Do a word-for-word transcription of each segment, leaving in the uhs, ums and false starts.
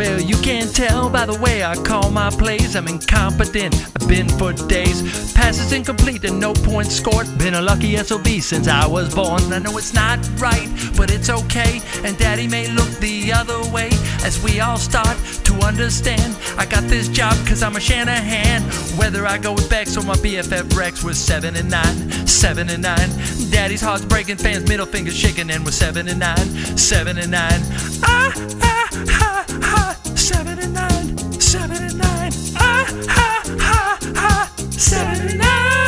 Well, you can't tell by the way I call my plays. I'm incompetent, I've been for days. Passes incomplete and no points scored. Been a lucky S O B since I was born. I know it's not right, but it's okay. And daddy may look the other way as we all start to understand. I got this job cause I'm a Shanahan. Whether I go with Bex or my B F F Rex, we're seven and nine, seven and nine. Daddy's heart's breaking, fans middle fingers shaking, and we're seven and nine, seven and nine. Ah, ah, ha, ha, seven and nine, seven and nine. Ah, ha, ha, ha, seven and nine.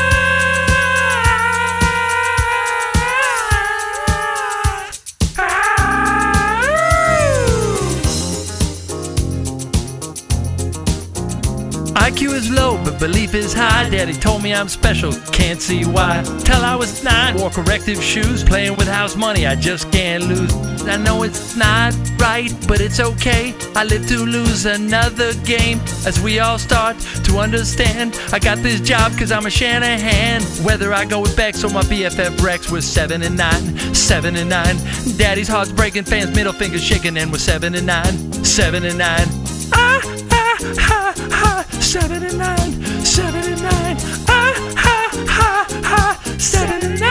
I Q is low, but belief is high. Daddy told me I'm special, can't see why. Till I was nine, wore corrective shoes. Playing with house money, I just can't lose. I know it's not right, but it's okay. I live to lose another game. As we all start to understand, I got this job cause I'm a Shanahan. Whether I go with Bex or my B F F Rex, we're seven and nine, seven and nine. Daddy's heart's breaking, fans middle fingers shaking, and we're seven and nine, seven and nine. Ah, ah, ha, ha, seven and nine, seven and nine. Ah, ha, ha, ha, seven and nine.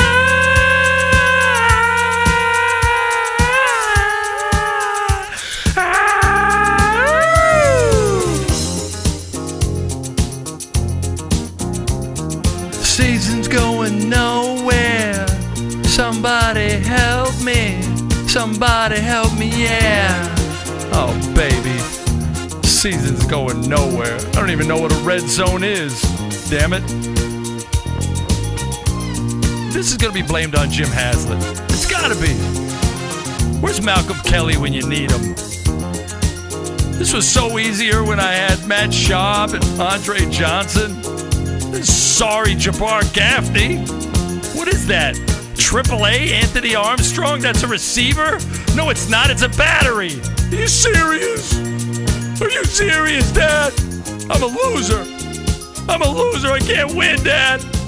Season's going nowhere. Somebody help me. Somebody help me, yeah. Oh, baby. Season's going nowhere. I don't even know what a red zone is. Damn it. This is gonna be blamed on Jim Haslett. It's gotta be. Where's Malcolm Kelly when you need him? This was so easier when I had Matt Schaub and Andre Johnson. Sorry, Jabbar Gaffney. What is that? Triple A Anthony Armstrong? That's a receiver? No, it's not. It's a battery. Are you serious? Are you serious, Dad? I'm a loser. I'm a loser. I can't win, Dad.